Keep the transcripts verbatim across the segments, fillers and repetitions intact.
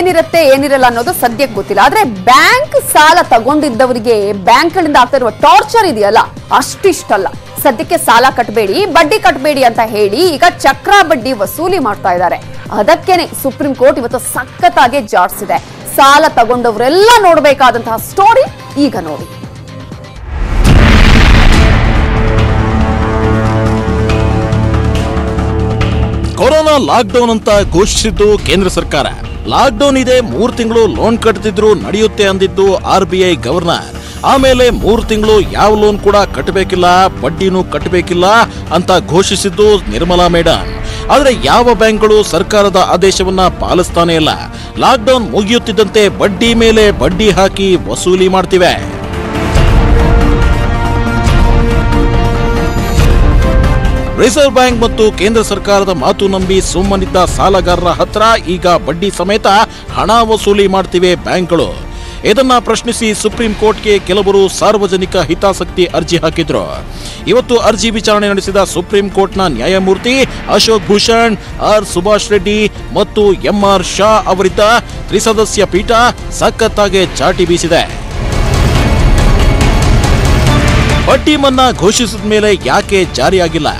ಏನಿರುತ್ತೆ ಏನಿರಲ್ಲ ಅನ್ನೋದು ಸದ್ಯಕ್ಕೆ ಗೊತ್ತಿಲ್ಲ. ಆದ್ರೆ ಬ್ಯಾಂಕ್ ಸಾಲ ತಗೊಂಡಿದ್ದವರಿಗೆ ಬ್ಯಾಂಕ್ಗಳಿಂದ ಆಗ್ತಾ ಇರುವ ಟಾರ್ಚರ್ ಇದೆಯಲ್ಲ ಅಷ್ಟಿಷ್ಟಲ್ಲ. ಸದ್ಯಕ್ಕೆ ಸಾಲ ಕಟ್ಟಬೇಡಿ, ಬಡ್ಡಿ ಕಟ್ಟಬೇಡಿ ಅಂತ ಹೇಳಿ ಈಗ ಚಕ್ರ ಬಡ್ಡಿ ವಸೂಲಿ ಮಾಡ್ತಾ ಇದ್ದಾರೆ. ಅದಕ್ಕೇನೆ ಸುಪ್ರೀಂ ಕೋರ್ಟ್ ಇವತ್ತು ಸಖತ್ತಾಗಿ ಜಾಡ್ಸಿದೆ. ಸಾಲ ತಗೊಂಡವರೆಲ್ಲ ನೋಡಬೇಕಾದಂತಹ ಸ್ಟೋರಿ ಈಗ ನೋಡಿ. ಕೊರೋನಾ ಲಾಕ್ಡೌನ್ ಅಂತ ಘೋಷಿಸಿದ್ದು ಕೇಂದ್ರ ಸರ್ಕಾರ. ಲಾಕ್ಡೌನ್ ಇದೆ, ಮೂರು ತಿಂಗಳು ಲೋನ್ ಕಟ್ಟದಿದ್ರು ನಡೆಯುತ್ತೆ ಅಂದಿದ್ದು ಆರ್ ಬಿ ಐ ಗವರ್ನರ್. ಆಮೇಲೆ ಮೂರು ತಿಂಗಳು ಯಾವ ಲೋನ್ ಕೂಡ ಕಟ್ಟಬೇಕಿಲ್ಲ, ಬಡ್ಡಿನೂ ಕಟ್ಟಬೇಕಿಲ್ಲ ಅಂತ ಘೋಷಿಸಿದ್ದು ನಿರ್ಮಲಾ ಮೇಡಮ್. ಆದ್ರೆ ಯಾವ ಬ್ಯಾಂಕ್ಗಳು ಸರ್ಕಾರದ ಆದೇಶವನ್ನ ಪಾಲಿಸ್ತಾನೆ ಇಲ್ಲ. ಲಾಕ್ಡೌನ್ ಮುಗಿಯುತ್ತಿದ್ದಂತೆ ಬಡ್ಡಿ ಮೇಲೆ ಬಡ್ಡಿ ಹಾಕಿ ವಸೂಲಿ ಮಾಡ್ತಿವೆ. ರಿಸರ್ವ್ ಬ್ಯಾಂಕ್ ಮತ್ತು ಕೇಂದ್ರ ಸರ್ಕಾರದ ಮಾತು ನಂಬಿ ಸುಮ್ಮನಿದ್ದ ಸಾಲಗಾರರ ಹತ್ರ ಈಗ ಬಡ್ಡಿ ಸಮೇತ ಹಣ ವಸೂಲಿ ಮಾಡ್ತಿವೆ ಬ್ಯಾಂಕ್ಗಳು. ಇದನ್ನ ಪ್ರಶ್ನಿಸಿ ಸುಪ್ರೀಂ ಕೋರ್ಟ್ಗೆ ಕೆಲವರು ಸಾರ್ವಜನಿಕ ಹಿತಾಸಕ್ತಿ ಅರ್ಜಿ ಹಾಕಿದ್ರು. ಇವತ್ತು ಅರ್ಜಿ ವಿಚಾರಣೆ ನಡೆಸಿದ ಸುಪ್ರೀಂ ಕೋರ್ಟ್ನ ನ್ಯಾಯಮೂರ್ತಿ ಅಶೋಕ್ ಭೂಷಣ್, ಆರ್ ಸುಭಾಷ್ ರೆಡ್ಡಿ ಮತ್ತು ಎಂ ಆರ್ ಶಾ ಅವರಿದ್ದ ತ್ರಿಸದಸ್ಯ ಪೀಠ ಸಖತ್ತಾಗಿ ಚಾಟಿ ಬೀಸಿದೆ. ಬಡ್ಡಿ ಮನ್ನಾ ಘೋಷಿಸಿದ ಮೇಲೆ ಯಾಕೆ ಜಾರಿಯಾಗಿಲ್ಲ?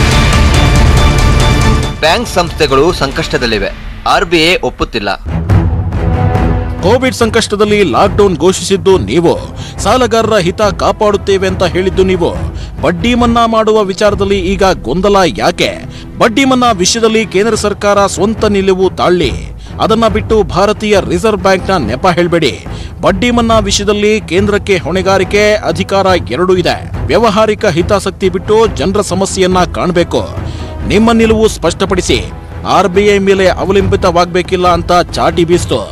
ಬ್ಯಾಂಕ್ ಸಂಸ್ಥೆಗಳು ಸಂಕಷ್ಟದಲ್ಲಿವೆ, ಆರ್ ಬಿ ಐ ಒಪ್ಪುತ್ತಿಲ್ಲ. ಕೋವಿಡ್ ಸಂಕಷ್ಟದಲ್ಲಿ ಲಾಕ್ಡೌನ್ ಘೋಷಿಸಿದ್ದು ನೀವು, ಸಾಲಗಾರರ ಹಿತ ಕಾಪಾಡುತ್ತೇವೆ ಅಂತ ಹೇಳಿದ್ದು ನೀವು. ಬಡ್ಡಿ ಮನ್ನಾ ಮಾಡುವ ವಿಚಾರದಲ್ಲಿ ಈಗ ಗೊಂದಲ ಯಾಕೆ? ಬಡ್ಡಿ ಮನ್ನಾ ವಿಷಯದಲ್ಲಿ ಕೇಂದ್ರ ಸರ್ಕಾರ ಸ್ವಂತ ನಿಲುವು ತಾಳ್ಳಿ. ಅದನ್ನ ಬಿಟ್ಟು ಭಾರತೀಯ ರಿಸರ್ವ್ ಬ್ಯಾಂಕ್ನ ನೆಪ ಹೇಳಬೇಡಿ. ಬಡ್ಡಿ ಮನ್ನಾ ವಿಷಯದಲ್ಲಿ ಕೇಂದ್ರಕ್ಕೆ ಹೊಣೆಗಾರಿಕೆ, ಅಧಿಕಾರ ಎರಡೂ ಇದೆ. ವ್ಯಾವಹಾರಿಕ ಹಿತಾಸಕ್ತಿ ಬಿಟ್ಟು ಜನರ ಸಮಸ್ಯೆಯನ್ನ ಕಾಣಬೇಕು. ನಿಮ್ಮ ನಿಲುವು ಸ್ಪಷ್ಟಪಡಿಸಿ. ಆರ್ ಬಿ ಐ ಮೇಲೆ ಅವಲಂಬಿತವಾಗಬೇಕಿಲ್ಲ ಅಂತ ಚಾಟಿ ಬೀಸ್ತು.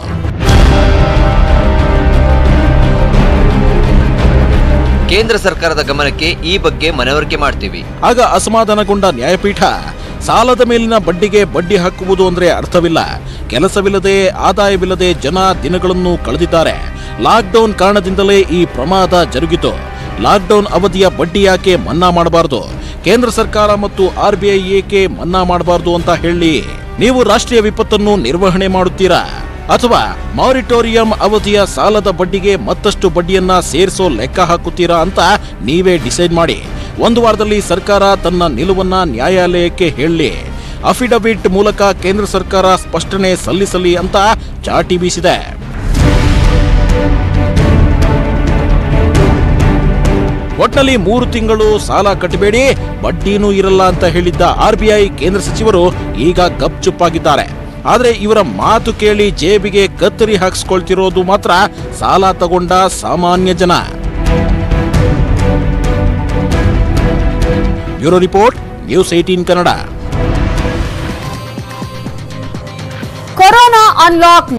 ಕೇಂದ್ರ ಸರ್ಕಾರದ ಗಮನಕ್ಕೆ ಈ ಬಗ್ಗೆ ಮನವರಿಕೆ ಮಾಡ್ತೀವಿ. ಆಗ ಅಸಮಾಧಾನಗೊಂಡ ನ್ಯಾಯಪೀಠ, ಸಾಲದ ಮೇಲಿನ ಬಡ್ಡಿಗೆ ಬಡ್ಡಿ ಹಾಕುವುದು ಅಂದ್ರೆ ಅರ್ಥವಿಲ್ಲ. ಕೆಲಸವಿಲ್ಲದೆ, ಆದಾಯವಿಲ್ಲದೆ ಜನ ದಿನಗಳನ್ನು ಕಳೆದಿದ್ದಾರೆ. ಲಾಕ್ಡೌನ್ ಕಾರಣದಿಂದಲೇ ಈ ಪ್ರಮಾದ ಜರುಗಿತು. ಲಾಕ್ಡೌನ್ ಅವಧಿಯ ಬಡ್ಡಿ ಯಾಕೆ ಮನ್ನಾ ಮಾಡಬಾರದು? ಕೇಂದ್ರ ಸರ್ಕಾರ ಮತ್ತು ಆರ್ ಬಿ ಐ ಏಕೆ ಮನ್ನಾ ಮಾಡಬಾರದು ಅಂತ ಹೇಳಿ? ನೀವು ರಾಷ್ಟ್ರೀಯ ವಿಪತ್ತನ್ನು ನಿರ್ವಹಣೆ ಮಾಡುತ್ತೀರಾ ಅಥವಾ ಮಾರಿಟೋರಿಯಂ ಅವಧಿಯ ಸಾಲದ ಬಡ್ಡಿಗೆ ಮತ್ತಷ್ಟು ಬಡ್ಡಿಯನ್ನ ಸೇರಿಸೋ ಲೆಕ್ಕ ಹಾಕುತ್ತೀರಾ ಅಂತ ನೀವೇ ಡಿಸೈಡ್ ಮಾಡಿ. ಒಂದು ವಾರದಲ್ಲಿ ಸರ್ಕಾರ ತನ್ನ ನಿಲುವನ್ನ ನ್ಯಾಯಾಲಯಕ್ಕೆ ಹೇಳಿ. ಅಫಿಡವಿಟ್ ಮೂಲಕ ಕೇಂದ್ರ ಸರ್ಕಾರ ಸ್ಪಷ್ಟನೆ ಸಲ್ಲಿಸಲಿ ಅಂತ ಚಾಟಿ ಬೀಸಿದೆ. ಒಟ್ನಲ್ಲಿ ಮೂರು ತಿಂಗಳು ಸಾಲ ಕಟ್ಟಬೇಡಿ, ಬಡ್ಡಿನೂ ಇರಲ್ಲ ಅಂತ ಹೇಳಿದ್ದ ಆರ್ ಬಿ ಐ ಕೇಂದ್ರ ಸಚಿವರು ಈಗ ಗಪ್ಚುಪ್ಪಾಗಿದ್ದಾರೆ. ಆದ್ರೆ ಇವರ ಮಾತು ಕೇಳಿ ಜೇಬಿಗೆ ಕತ್ತರಿ ಹಾಕಿಸ್ಕೊಳ್ತಿರೋದು ಮಾತ್ರ ಸಾಲ ತಗೊಂಡ ಸಾಮಾನ್ಯ ಜನ. Bureau report, news eighteen Kannada. Corona unlock